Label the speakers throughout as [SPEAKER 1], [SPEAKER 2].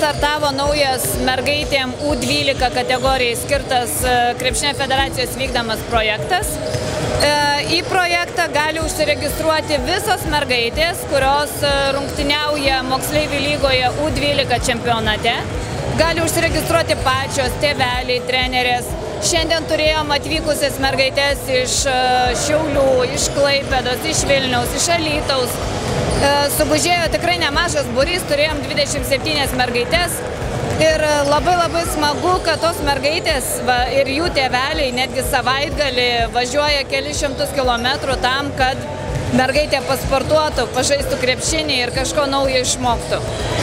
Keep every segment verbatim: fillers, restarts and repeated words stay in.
[SPEAKER 1] startavo naujas mergaitėm U dvylika kategorijai skirtas Krepšinio federacijos vykdomas projektas. Į projektą gali užsiregistruoti visos mergaitės, kurios rungtyniauja moksleivių lygoje U dvylika čempionate. Gali užsiregistruoti pačios, tėveliai, trenerės. Šiandien turėjom atvykusias mergaitės iš Šiaulių, iš Klaipėdos, iš Vilniaus, iš Alytaus. Sugužėjo tikrai nemažas būrys, turėjom dvidešimt septynias mergaitės. Ir labai labai smagu, kad tos mergaitės va, ir jų tėveliai netgi savaitgalį važiuoja kelis šimtus kilometrų tam, kad mergaitė pasportuotų, pažaistų krepšinį ir kažko naujo išmoktų.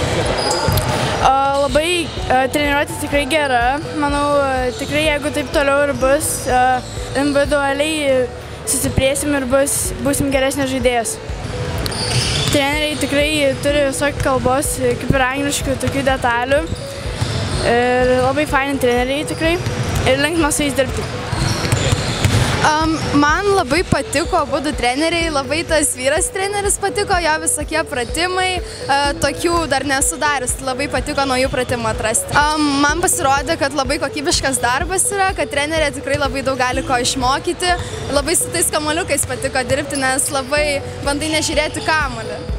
[SPEAKER 2] Labai treniruotė tikrai gera. Manau, tikrai jeigu taip toliau ir bus, individualiai susipriesim ir bus, būsim geresnės žaidėjas. Treneriai tikrai turi visokių kalbos, kaip ir angliškų, tokių detalių. Ir labai faini treneriai tikrai ir linksma su jais dirbti.
[SPEAKER 3] Um, man labai patiko abudu treneriai, labai tas vyras treneris patiko, jo visokie pratimai, uh, tokių dar nesu darius, labai patiko naujų pratimų atrasti. Um, man pasirodė, kad labai kokybiškas darbas yra, kad trenerė tikrai labai daug gali ko išmokyti, labai su tais kamuoliukais patiko dirbti, nes labai bandai nežiūrėti kamuolį.